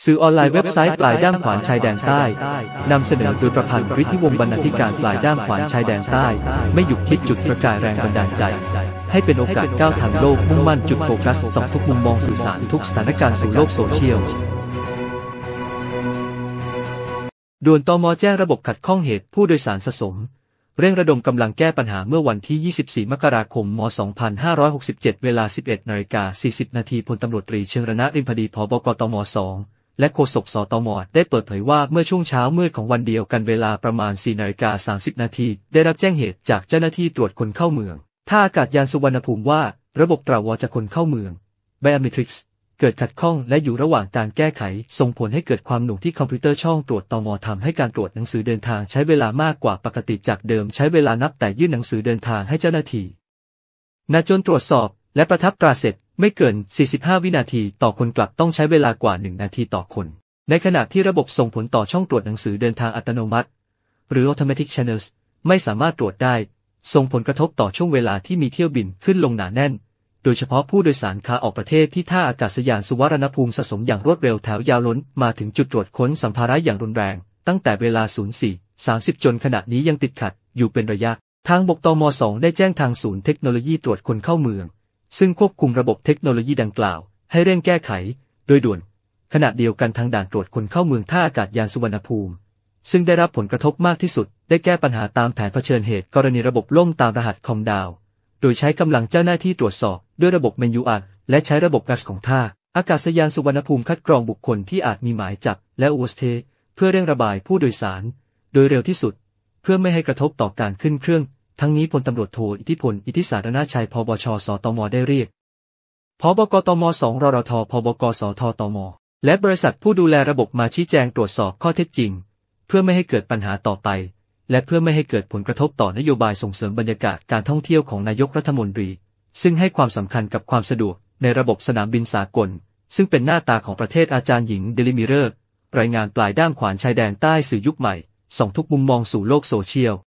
สื่อออนไลน์เว็บไซต์ปลายด้ามขวานชายแดนใต้นำเสนอโดยประพันธ์ฤทธิวงศ์บรรณาธิการปลายด้ามขวานชายแดนใต้ไม่หยุดคิดจุดประกายแรงบันดาลใจให้เป็นโอกาสก้าวทางโลกมุ่งมั่นจุดโฟกัสส่องทุกมุมมองสื่อสารทุกสถานการณ์สู่โลกโซเชียลด่วนตม.แจ้งระบบขัดข้องเหตุผู้โดยสารสะสมเร่งระดมกำลังแก้ปัญหาเมื่อวันที่ 24 มกราคม ม. 2567 เวลา 11:40 น.พลตำรวจตรีเชิงรณริมพดี ผบ.กตม. 2 และโฆษก สตม.ได้เปิดเผยว่าเมื่อช่วงเช้ามืดของวันเดียวกันเวลาประมาณ 4:30 น.ได้รับแจ้งเหตุจากเจ้าหน้าที่ตรวจคนเข้าเมืองท่าอากาศยานสุวรรณภูมิว่าระบบตรวจคนเข้าเมือง Biometrics เกิดขัดข้องและอยู่ระหว่างการแก้ไขส่งผลให้เกิดความหน่วงที่คอมพิวเตอร์ช่องตรวจตม.ทำให้การตรวจหนังสือเดินทางใช้เวลามากกว่าปกติจากเดิมใช้เวลานับแต่ยื่นหนังสือเดินทางให้เจ้าหน้าที่จนตรวจสอบและประทับตราเสร็จไม่เกิน 45 วินาทีต่อคนกลับต้องใช้เวลากว่า 1 นาทีต่อคนในขณะที่ระบบส่งผลต่อช่องตรวจหนังสือเดินทางอัตโนมัติหรือ Automatic Channels ไม่สามารถตรวจได้ส่งผลกระทบต่อช่วงเวลาที่มีเที่ยวบินขึ้นลงหนาแน่นโดยเฉพาะผู้โดยสารขาออกประเทศที่ท่าอากาศยานสุวรรณภูมิสะสมอย่างรวดเร็วแถวยาวล้นมาถึงจุดตรวจค้นสัมภาระอย่างรุนแรงตั้งแต่เวลา 04:30 จนขณะนี้ยังติดขัดอยู่เป็นระยะทางบกตม. 2 ได้แจ้งทางศูนย์เทคโนโลยีตรวจคนเข้าเมืองซึ่งควบคุมระบบเทคโนโลยีดังกล่าวให้เร่งแก้ไขโดยด่วนขณะเดียวกันทางด่านตรวจคนเข้าเมืองท่าอากาศยานสุวรรณภูมิซึ่งได้รับผลกระทบมากที่สุดได้แก้ปัญหาตามแผนเผชิญเหตุกรณีระบบล่มตามรหัสคอมดาวโดยใช้กำลังเจ้าหน้าที่ตรวจสอบด้วยระบบเมนูอัดและใช้ระบบแอปของท่าอากาศยานสุวรรณภูมิคัดกรองบุคคลที่อาจมีหมายจับและโอเวอร์สเตย์เพื่อเร่งระบายผู้โดยสารโดยเร็วที่สุดเพื่อไม่ให้กระทบต่อการขึ้นเครื่องทั้งนี้พลตำรวจโทอิทธิพลอิทธิสารนาชัยผบ.ช.สตม.ได้เรียกผบ.กตม. 2 รรท.ผบ.ก.สทตม.และบริษัทผู้ดูแลระบบมาชี้แจงตรวจสอบข้อเท็จจริงเพื่อไม่ให้เกิดปัญหาต่อไปและเพื่อไม่ให้เกิดผลกระทบต่อนโยบายส่งเสริมบรรยากาศการท่องเที่ยวของนายกรัฐมนตรีซึ่งให้ความสำคัญกับความสะดวกในระบบสนามบินสากลซึ่งเป็นหน้าตาของประเทศอาจารย์หญิงเดลิมิเรอร์รายงานปลายด้ามขวานชายแดนใต้สื่อยุคใหม่ส่องทุกมุมมองสู่โลกโซเชียล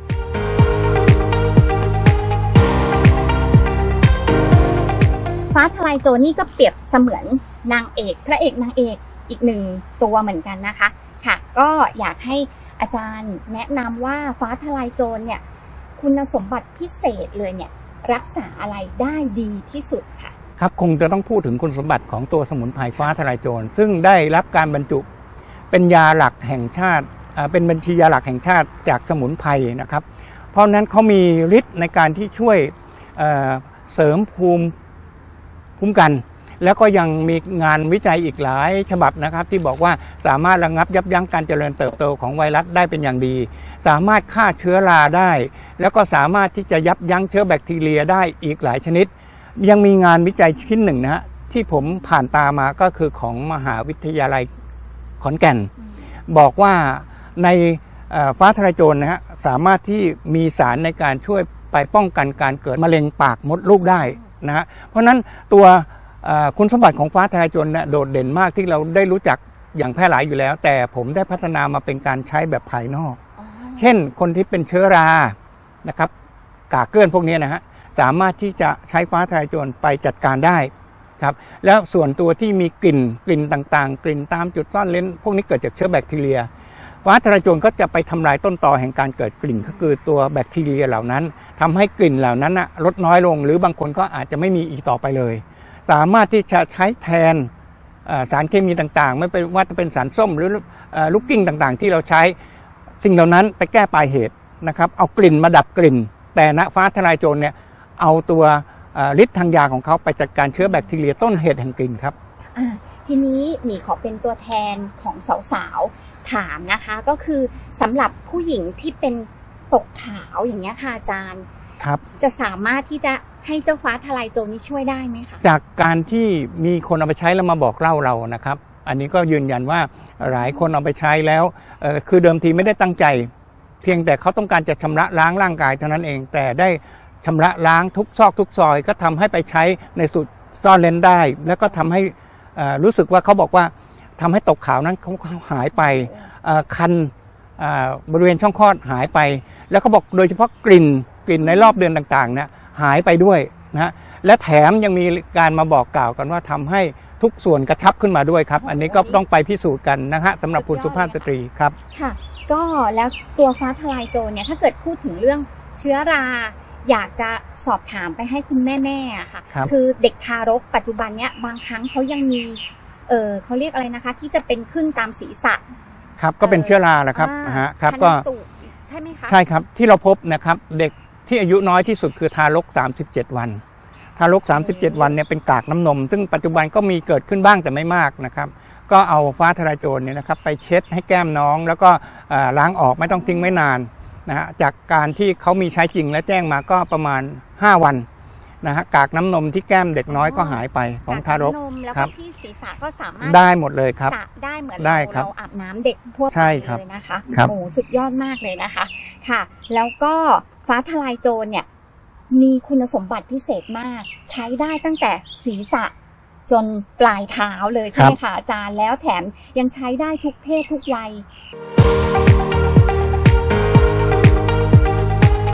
ฟ้าทลายโจรนี่ก็เปรียบเสมือนนางเอกพระเอกนางเอกอีกหนึ่งตัวเหมือนกันนะคะค่ะก็อยากให้อาจารย์แนะนำว่าฟ้าทลายโจรเนี่ยคุณสมบัติพิเศษเลยเนี่ยรักษาอะไรได้ดีที่สุดค่ะครับคงจะต้องพูดถึงคุณสมบัติของตัวสมุนไพรฟ้าทลายโจรซึ่งได้รับการบรรจุเป็นยาหลักแห่งชาติเป็นบัญชียาหลักแห่งชาติจากสมุนไพรนะครับเพราะนั้นเขามีฤทธิ์ในการที่ช่วยเสริมภูมิคุ้มกันแล้วก็ยังมีงานวิจัยอีกหลายฉบับนะครับที่บอกว่าสามารถระงับยับยั้งการเจริญเติบโตของไวรัสได้เป็นอย่างดีสามารถฆ่าเชื้อราได้แล้วก็สามารถที่จะยับยั้งเชื้อแบคทีเรียได้อีกหลายชนิดยังมีงานวิจัยชิ้นหนึ่งนะฮะที่ผมผ่านตามาก็คือของมหาวิทยาลัยขอนแก่นบอกว่าในฟ้าทลายโจรนะฮะสามารถที่มีสารในการช่วยไปป้องกันการเกิดมะเร็งปากมดลูกได้นะฮะเพราะนั้นตัวคุณสมบัติของฟ้าทลายโจรโดดเด่นมากที่เราได้รู้จักอย่างแพร่หลายอยู่แล้วแต่ผมได้พัฒนามาเป็นการใช้แบบภายนอกเช่นคนที่เป็นเชื้อรานะครับกากเกลื่อนพวกนี้นะฮะสามารถที่จะใช้ฟ้าทลายโจรไปจัดการได้ครับแล้วส่วนตัวที่มีกลิ่นต่างๆกลิ่นตามจุดซ่อนเร้นพวกนี้เกิดจากเชื้อแบคทีเรียฟ้าทลายโจรก็จะไปทำลายต้นตอแห่งการเกิดกลิ่นก็คือตัวแบคทีเรียเหล่านั้นทำให้กลิ่นเหล่านั้นลดน้อยลงหรือบางคนก็อาจจะไม่มีอีกต่อไปเลยสามารถที่จะใช้แทนสารเคมีต่างๆไม่เป็นว่าจะเป็นสารส้มหรือลูกกิ้งต่างๆที่เราใช้สิ่งเหล่านั้นไปแก้ปลายเหตุนะครับเอากลิ่นมาดับกลิ่นแต่ณฟ้าทลายโจรเนี่ยเอาตัวฤทธิ์ทางยาของเขาไปจัดการเชื้อแบคทีเรียต้นเหตุแห่งกลิ่นครับทีนี้มีขอเป็นตัวแทนของสาวๆถามนะคะก็คือสำหรับผู้หญิงที่เป็นตกขาวอย่างเงี้ยค่ะอาจารย์ครับจะสามารถที่จะให้เจ้าฟ้าทลายโจรนี้ช่วยได้ไหมคะจากการที่มีคนเอาไปใช้แล้วมาบอกเล่าเรานะครับอันนี้ก็ยืนยันว่าหลายคนเอาไปใช้แล้วคือเดิมทีไม่ได้ตั้งใจเพียงแต่เขาต้องการจะชำระล้างร่างกายเท่านั้นเองแต่ได้ชำระล้างทุกซอกทุกซอยก็ทำให้ไปใช้ในสุดซ่อนเลนได้แล้วก็ทำให้รู้สึกว่าเขาบอกว่าทำให้ตกขาวนั้นเขาหายไปคันบริเวณช่องคลอดหายไปแล้วเขาบอกโดยเฉพาะกลิ่นในรอบเดือนต่างๆเนี่ยหายไปด้วยนะและแถมยังมีการมาบอกกล่าวกันว่าทำให้ทุกส่วนกระชับขึ้นมาด้วยครับอันนี้ก็ต้องไปพิสูจน์กันนะฮะสำหรับคุณสุภาพสตรีครับค่ะก็แล้วตัวฟ้าทลายโจรเนี่ยถ้าเกิดพูดถึงเรื่องเชื้อราอยากจะสอบถามไปให้คุณแม่ๆค่ะคือเด็กทารกปัจจุบันเนี้ยบางครั้งเขายังมีเขาเรียกอะไรนะคะที่จะเป็นขึ้นตามศีรษะครับก็เป็นเชื้อราแหละครับครับก็ใช่ไหมคะใช่ครับที่เราพบนะครับเด็กที่อายุน้อยที่สุดคือทารก37 วันทารก37 วันเนี่ยเป็นกากน้ำนมซึ่งปัจจุบันก็มีเกิดขึ้นบ้างแต่ไม่มากนะครับก็เอาฟ้าทลายโจรเนี่ยนะครับไปเช็ดให้แก้มน้องแล้วก็ล้างออกไม่ต้องทิ้งไว้นานนะฮะจากการที่เขามีใช้จริงและแจ้งมาก็ประมาณ5 วันนะฮะกากน้ำนมที่แก้มเด็กน้อยก็หายไปของทารกครับที่ศีรษะก็สามารถได้หมดเลยครับได้เหมือนเราอาบน้ำเด็กทั่วไปเลยนะคะโอ้สุดยอดมากเลยนะคะค่ะแล้วก็ฟ้าทลายโจรเนี่ยมีคุณสมบัติพิเศษมากใช้ได้ตั้งแต่ศีรษะจนปลายเท้าเลยใช่ไหมคะอาจารย์แล้วแถมยังใช้ได้ทุกเพศทุกวัย